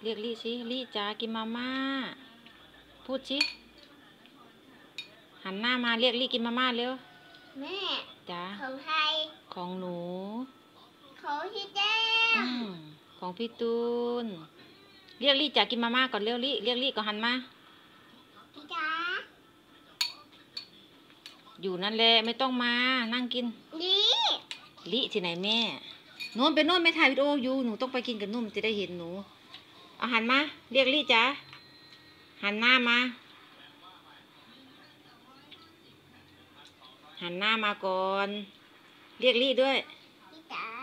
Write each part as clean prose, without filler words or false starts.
เรียกลี่สิลี่จ๋ากินมาม่าพูดสิหันหน้ามาเรียกลี่กินมาม่าเร็วแม่จ๋าของใครของหนูของพี่แจ้ของพี่ตูนเรียกลี่จ๋ากินมาม่าก่อนเร็วลี่เรียกลี่ก็หันมาจ๋าอยู่นั่นแหละไม่ต้องมานั่งกินลี่ที่ไหนแม่โน่นไปโน่นไม่ถ่ายวิดีโออยู่หนูต้องไปกินกับนุ่มจะได้เห็นหนูเอาหันมาเรียกลี่จ๋าหันหน้ามาหันหน้ามาก่อนเรียกลี่ด้วยจ๋า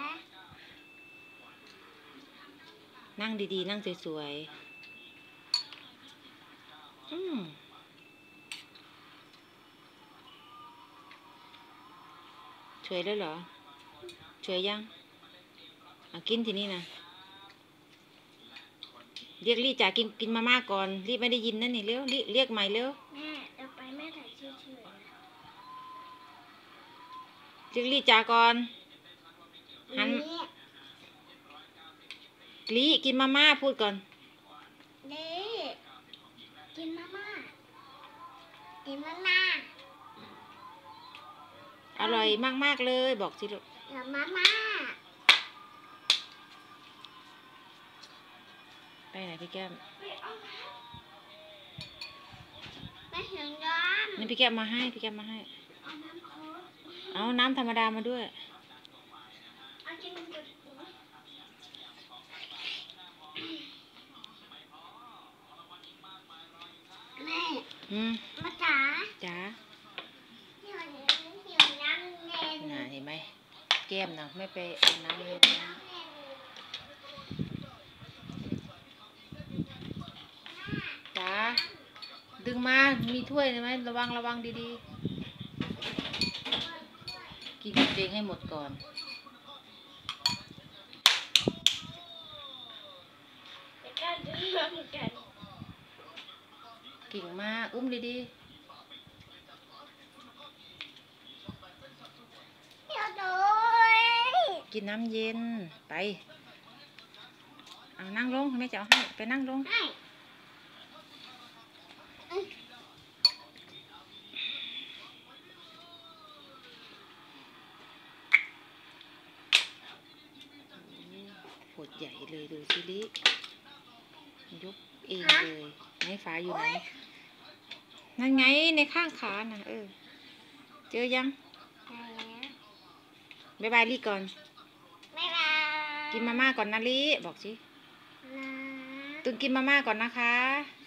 นั่งดีๆนั่งสวยๆช่วยแล้วเหรอช่วยยังกินทีนี้นะเรียกลี่จ๋ากินมาม่าก่อนรีบไม่ได้ยินนั่นนี่เร็วเรียกใหม่เร็วแม่เราไปแม่ถ่ายเฉยเรียกลี่จ๋าก่อนหันลี่กินมาม่าพูดก่อนกินมาม่ากินมาม่าอร่อยมากๆเลยบอกสิลูกมาม่าไปไหนพี่แก้มไม่ถึงน้ำนี่พี่แก้มมาให้เอาน้ำธรรมดามาด้วยแม่มาจ๋าน่ะเห็นไหมแก้มนะไม่ไปเอาน้ำเลยจ๋าดึงมามีถ้วยไหมระวังดีๆกินเองให้หมดก่อนเก่งมากอุ้มดีๆกินน้ำเย็นไปเอานั่งลงแม่จะเอาให้ไปนั่งลงปวดใหญ่เลยดูสิลิยกเองเลยไหนฝาอยู่ไหนนั่นไงในข้างขาน่ะเจอยังบ๊ายบายลี่ก่อนบ๊ายบายกินมาม่าก่อนนะลี่บอกสิตุนกินมาม่าก่อนนะคะ